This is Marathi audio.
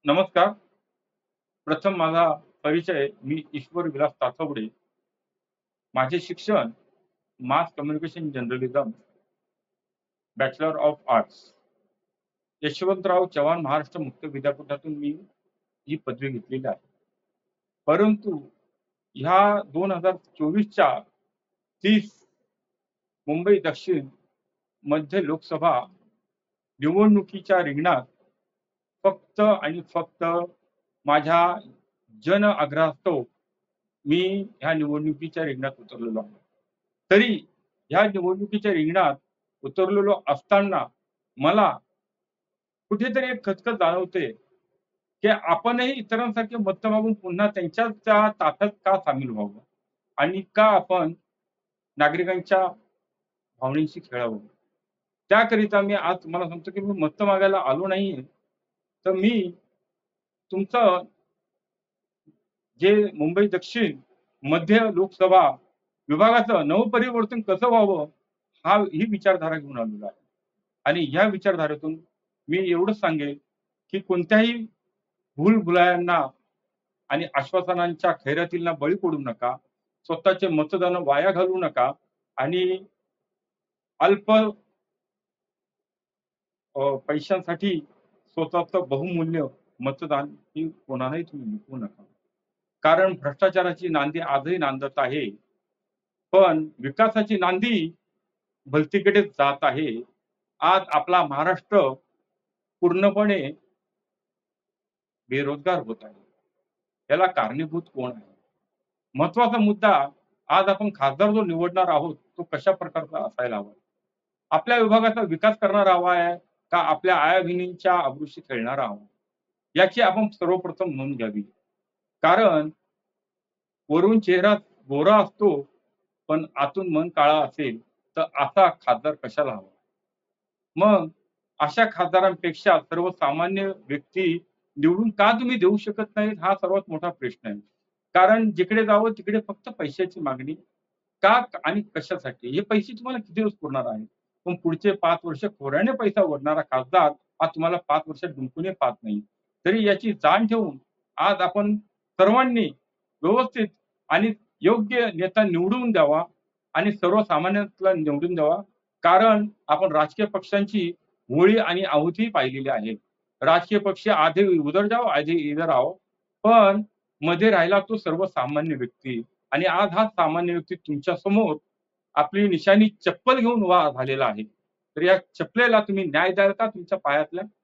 नमस्कार. प्रथम माझा परिचय. मी ईश्वर विलास तासवडे. माझे शिक्षण mass communication journalism, bachelor of arts. Yashwantrao Chavan Maharashtra मुक्त विद्यापीठातून मी ही पदवी घेतलेली आहे. परंतु ह्या 2024च्या 30 मुंबई दक्षिण मध्य लोकसभा निवडणुकीच्या रिंगणात फक्त आणि फक्त माझ्या जन आग्रहास्तव मी ह्या निवडणुकीच्या रिंगणात उतरलेलो आहे. तरी ह्या निवडणुकीच्या रिंगणात उतरलेलो असताना मला कुठेतरी एक खचखच जाणवते, की आपणही इतरांसारखे मतं मागून पुन्हा त्यांच्याच त्या ताफ्यात का सामील व्हावं? आणि का आपण नागरिकांच्या भावनेशी खेळावं? त्याकरिता मी आज तुम्हाला सांगतो, की मी मतं मागायला आलो नाहीये. तर मी तुमचं जे मुंबई दक्षिण मध्य लोकसभा विभागाचं नवपरिवर्तन कसं व्हावं, ही विचारधारा घेऊन आलेलो आहे. आणि या विचारधारेतून मी एवढंच सांगेल, की कोणत्याही भूलभुलैयांना आणि आश्वासनांच्या खैरातीला बळी पडू नका. स्वतःचे मतदान वाया घालवू नका आणि अल्प पैशांसाठी स्वतःचं बहुमूल्य मतदान ही कोणालाही तुम्ही विकू नका. कारण भ्रष्टाचाराची नांदी आजही नांदत आहे. पण विकासाची नांदी भलतीकडे जात आहे. आज आपला महाराष्ट्र पूर्णपणे बेरोजगार होत आहे. याला कारणीभूत कोण आहे? महत्त्वाचा मुद्दा, आज आपण खासदार जो निवडणार आहोत, तो कशा प्रकारचा असायला हवा? आपल्या विभागाचा विकास करणारा हवा आहे का आपल्या आया-बहिणींच्या अब्रूशी खेळणारा हवा? याची आपण सर्वप्रथम नोंद घ्यावी. कारण वरून चेहरा गोरा असतो, पण आतून मन काळा असेल, तर असा खासदार कशाला हवा? मग अशा खासदारांपेक्षा सर्वसामान्य व्यक्ती निवडून का तुम्ही देऊ शकत नाहीत, हा सर्वात मोठा प्रश्न आहे. कारण जिकडे जावं तिकडे फक्त पैशाची मागणी. का आणि कशासाठी? हे पैसे तुम्हाला किती दिवस पुरणार आहे? पण पुढचे 5 वर्ष खोऱ्याने पैसा ओढणारा खासदार हा तुम्हाला 5 वर्षात जिंकूनही पाहत नाही. तरी याची जाण ठेवून आज आपण सर्वांनी व्यवस्थित आणि योग्य नेता निवडून द्यावा आणि सर्वसामान्याला निवडून द्यावा. कारण आपण राजकीय पक्षांची होळी आणि आहुती पाहिलेली आहे. राजकीय पक्ष आधे उधर जाओ, आधे इधर आओ. पण मध्ये राहिला तो सर्वसामान्य व्यक्ती आणि आज हा सामान्य व्यक्ती तुमच्या समोर आपली निशाणी चप्पल घेऊन उभा झालेला आहे. तर या चपलेला तुम्ही न्याय द्याल का तुमच्या पायातल्या?